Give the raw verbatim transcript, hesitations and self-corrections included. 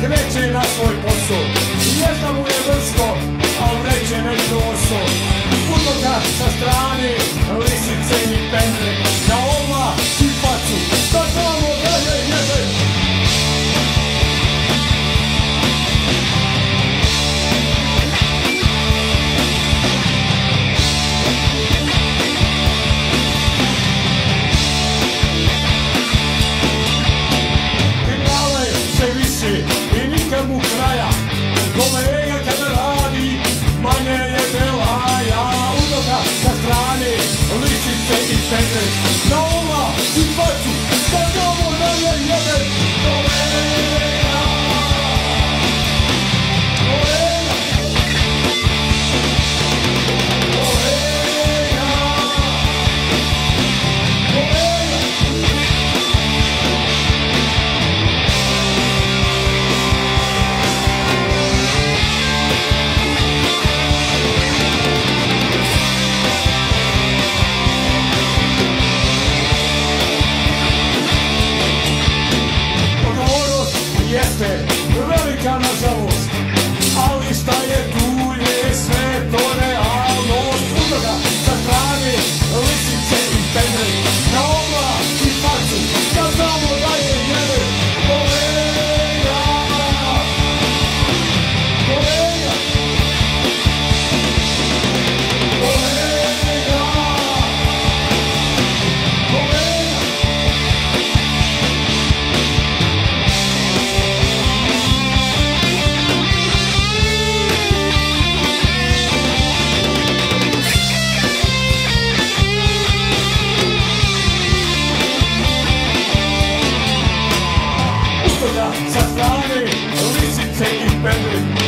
kreće na svoj posao. Jezda mu je vrsko, al vreće nešto oso. Putoka sa strane, lisice i pendre, na ova i facu, šta tamo dalje jebe. I nikad mu kraja, kolega kada radi, manje je belaja. Udoka sa strane, lisice i pendre, na ova i facu, šta tamo dalje jebe. Kolega, kolega, kolega, kolega. Jeste velika nažalost, ali šta je tu je sve to realnost. Utoga sa strane, lisice i pendre, na ova i facu, šta znamo da je jebe. Kolega, kolega, kolega, kolega. Sa strane, lisice i pendre,